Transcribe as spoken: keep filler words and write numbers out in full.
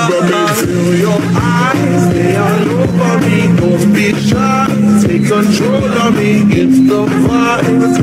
Cover me, feel your eyes, they all over me. Don't be shy, take control of me. It's the vibe.